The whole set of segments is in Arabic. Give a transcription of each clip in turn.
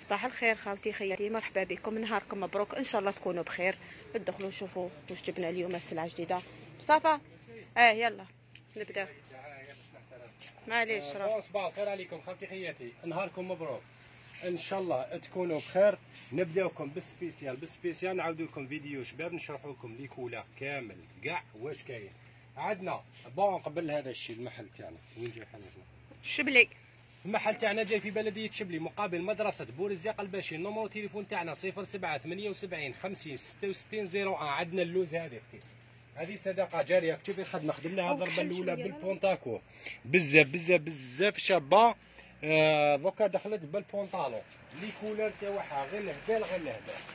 صباح الخير خاوتي خياتي، مرحبا بكم، نهاركم مبروك، ان شاء الله تكونوا بخير. ندخلوا نشوفوا واش جبنا اليوم السلعه جديده. مصطفى يلا نبدا. معليش راه صباح الخير عليكم خاوتي خياتي، نهاركم مبروك ان شاء الله تكونوا بخير. نبداوكم بالسبيسيال نعاودوا لكم فيديو شباب نشرحوا لكم لي كولار كامل كاع واش كاين عندنا. بون قبل هذا الشيء المحل تاعنا وين جاي حالنا؟ شبلي. المحل تاعنا جاي في بلديه شبلي مقابل مدرسه بورزيق الباشي. نمرو تليفون تاعنا 07 78 50 66 01. عندنا اللوز هذه اختي، هذه صدقه جاريه، كتبي نخدم لها الضربه الاولى بالبونتاكو بزاف شابه. دوكا دخلت بالبونطالون لي كولر تاعها غير الهبال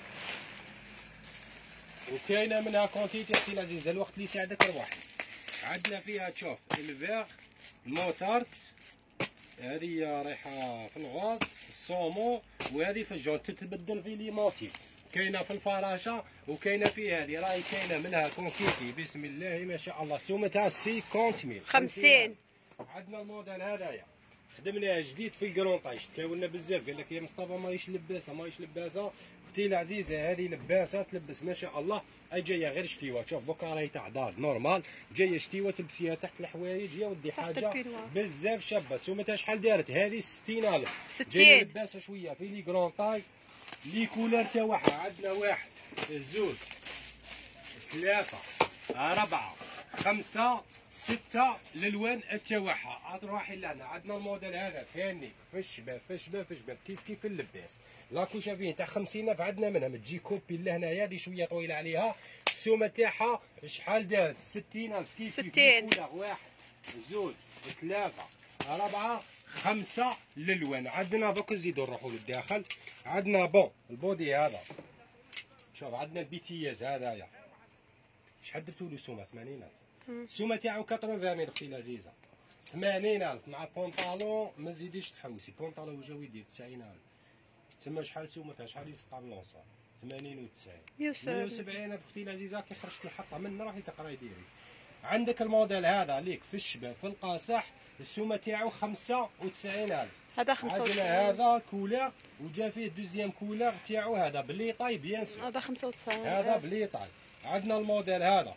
وكاينه منها كونتيتي اختي العزيزه الوقت اللي يساعدك روح. عندنا فيها تشوف الفيغ الموتاركس، هذه رايحه في الغاز الصومو، وهذه في الجون تتبدل في لي موتيف. كاينه في الفراشه وكاينه في هذه راهي كاينه منها كونكيتي بسم الله ما شاء الله سومتها 50. عندنا الموديل هذايا خدمناه جديد في الكرونطاج، تكاولنا بزاف قال لك يا مصطفى ماهيش لباسه اختي العزيزه هذه لباسه تلبس ما شاء الله. اي جايه غير شتيوه، شوف دوكا راهي تاع دار نورمال جايه شتيوه تلبسيها تحت الحوايج يا ودي حاجه بزاف شابه. سومتها شحال دارت هذه 60,000 جايه لباسه شويه في لي كرونطاج. لي كولر تاعها عندنا 1 2 3 4 5 6 الالوان تاعها. تروحي لهنا عندنا الموديل هذا ثاني في الشباب كيف اللباس. لاكوشه فيه تاع 50,000 عندنا منها تجي كوبي لهنايا هذه شويه طويله عليها. السومه تاعها شحال دارت 60,000 كيف 1 2 3 4 5 الالوان. عندنا دوك نزيدو نروحو للداخل. عندنا بون البودي هذا شوف، عندنا البيتياز هذايا شحال درتو له سومه 80,000. السومه تاعو 80 اختي العزيزه 80,000 مع البونطالون ما تزيديش تحوسي. البونطالون جاو يدير 90,000 تما شحال سومتها شحال يستابلونس 80 و 90 170,000 اختي العزيزه. كي خرجت الحطه من روحي تقراي ديري. عندك الموديل هذا ليك في الشباب في القاصح السومه تاعو 95,000. هذا 95. عندنا هذا كولر وجا فيه دوزيام كولر تاعو هذا بلي طاي بيان سور. هذا 95. هذا بلي طاي. عندنا الموديل هذا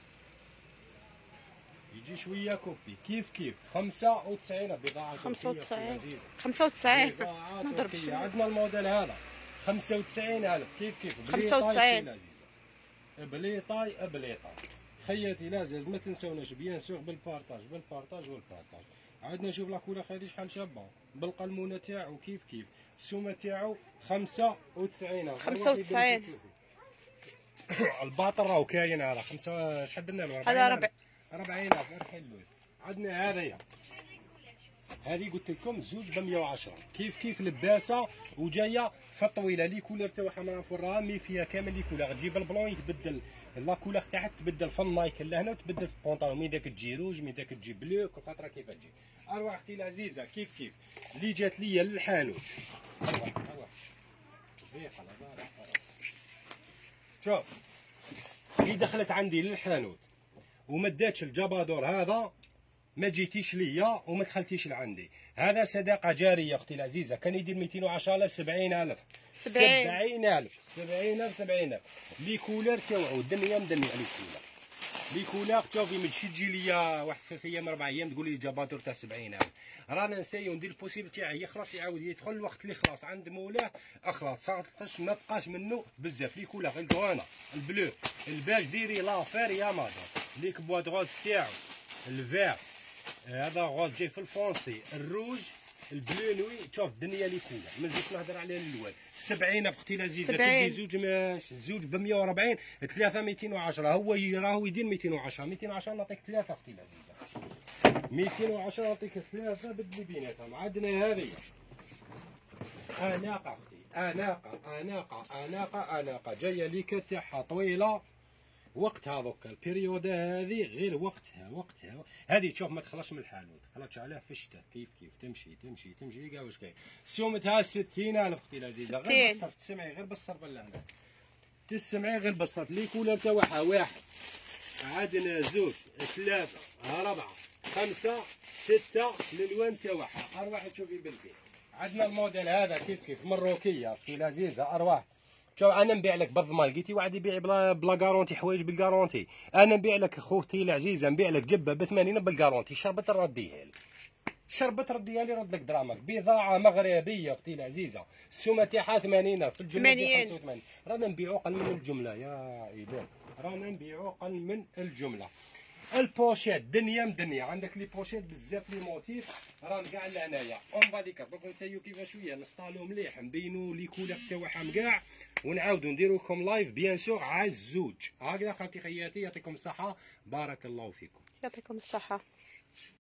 يجي شويه كوبي كيف 95 بضاعه 95 بضاعه تركيه. عندنا الموديل هذا 95,000 كيف بلي 95 بلي طاي خياتي لازم ما تنساوناش بيان سور بالبارطاج. عندنا شوف لا كولر هذه شحال شابه بالقلمونه تاعو كيف السومه تاعو 95. الباطل راهو كاين هذا 5 شحال درنا له 40,000 غير اللوز. عندنا هذايا هذه قلت لكم زوج ب 110 كيف لباسه وجايه فطويله. لي كولر تاعها ما نعرفوا راها مي فيها كامل لي كولر. تجيب البلون يتبدل لا كولر تاعها تبدل في النايك لهنا وتبدل في البونطالون، مي داك تجي روج مي داك تجي بلو كل خطره كيف تجي. اروح اختي العزيزه كيف اللي جات ليا للحانوت. شوف اللي دخلت عندي للحانوت وما داتش الجبادور هذا ما جيتيش ليا وما دخلتيش لعندي. هذا صدقه جاريه اختي العزيزه كان يدير 210,000 70,000 لي كولر تاوعو الدنيا مدني على الكولر. لي كولر شوفي ما تجيش تجي ليا واحد 3 ايام 4 ايام تقول لي جبادور تاع 70,000. رانا نسايو ندير البوسيبل تاعي يخلص يعاود يدخل الوقت اللي خلاص عند مولاه اخلاص صارتش ما بقاش منه بزاف. لي كولر الكوانا البلو الباج ديري لافير يا مادام ليك بواد غوز تاعو الفير هذا غوز جاي في الفونسي الروج البلو نوي. شوف الدنيا لي كولر ما نزيدش نهضر على الالوان. 70 اختي العزيزه تدي زوج زوج ب 140 3 210 هو راهو يدير 210 نعطيك 3 اختي العزيزه 210 نعطيك 3 بدلي بيناتهم. عندنا هذه اناقه اختي اناقه جايه ليك تاعها طويله وقتها دوكا البيريود هذه غير وقتها هذه تشوف ما تخلصش من الحانوت خلطش عليها في الشتاء كيف تمشي كاع واش كاين. سومتها 60,000 اختي العزيزه غير بالصرف تسمعي غير بالصرف لهنا تسمعي غير بالصرف. لي كولر تاعها 1 عندنا 2 3 4 5 6 الالوان تاعها. اروح تشوفي بالكي. عندنا الموديل هذا كيف مروكيه اختي لذيذه ارواح. شوف انا نبيع لك بالضمان، لقيتي واحد يبيع بلا كارونتي حوايج بالكارونتي، انا نبيع لك خوتي العزيزه نبيع لك جبه ب 80 بالكارونتي، شربت نرديها لي، شربت رديها لي رد لك درامك، بضاعه مغربيه اختي العزيزه، السومه تاعها 80 في الجمله ديال 85، رانا نبيعو اقل من الجمله يا عيدان، رانا نبيعو اقل من الجمله. البوشيت دنيا مدنيا، عندك لي بوشيت بزاف لي موتيف راهم كاع لهنايا اون باليكا. دوك نسيو كيفاش شويه نسطالو مليح نبينو لي كولور تاعهم كاع ونعاودو نديرو لكم لايف بيان سور على الزوج. هكذا خالتي خياتي، يعطيكم الصحه، بارك الله فيكم. يعطيكم الصحه.